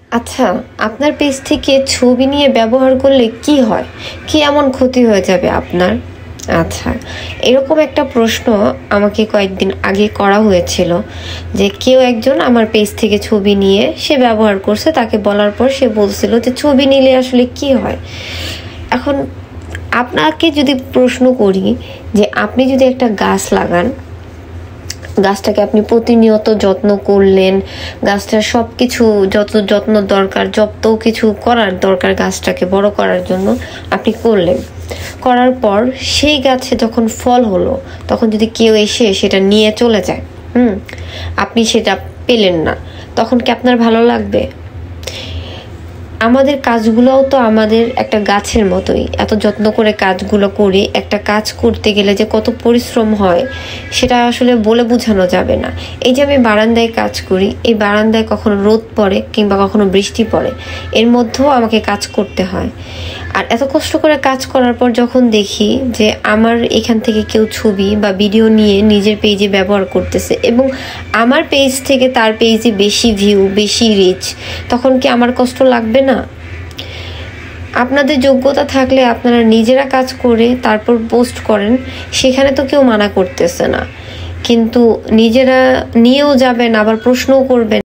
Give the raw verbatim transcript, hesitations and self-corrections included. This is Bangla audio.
আচ্ছা, আপনার পেজ থেকে ছবি নিয়ে ব্যবহার করলে কি হয়? কি এমন ক্ষতি হয়ে যাবে আপনার? আচ্ছা, এরকম একটা প্রশ্ন আমাকে কয়েকদিন আগে করা হয়েছিল যে কেউ একজন আমার পেজ থেকে ছবি নিয়ে সে ব্যবহার করছে, তাকে বলার পর সে বলছিল যে ছবি নিলে আসলে কি হয়। এখন আপনাকে যদি প্রশ্ন করি যে আপনি যদি একটা গাছ লাগান, গাছটাকে আপনি প্রতিনিয়ত যত্ন করলেন, গাছটার সব কিছু যত যত্ন দরকার, যত কিছু করার দরকার গাছটাকে বড় করার জন্য আপনি করলেন, করার পর সেই গাছে যখন ফল হলো তখন যদি কেউ এসে সেটা নিয়ে চলে যায়, হুম আপনি সেটা পেলেন না, তখন কি আপনার ভালো লাগবে? আমাদের কাজগুলোও তো আমাদের একটা গাছের মতোই, এত যত্ন করে কাজগুলো করি। একটা কাজ করতে গেলে যে কত পরিশ্রম হয় সেটা আসলে বলে বোঝানো যাবে না। এই যে আমি বারান্দায় কাজ করি, এই বারান্দায় কখনো রোদ পড়ে কিংবা কখনো বৃষ্টি পড়ে, এর মধ্যেও আমাকে কাজ করতে হয়। আর এত কষ্ট করে কাজ করার পর যখন দেখি যে আমার এখান থেকে কেউ ছবি বা ভিডিও নিয়ে নিজের পেজে ব্যবহার করতেছে এবং আমার পেজ থেকে তার পেজে বেশি ভিউ, বেশি রিচ, তখন কি আমার কষ্ট লাগবে না? আপনাদের যোগ্যতা থাকলে আপনারা নিজেরা কাজ করে তারপর পোস্ট করেন, সেখানে তো কেউ মানা করতেছে না, কিন্তু নিজেরা নিয়েও যাবেন, আবার প্রশ্নও করবেন।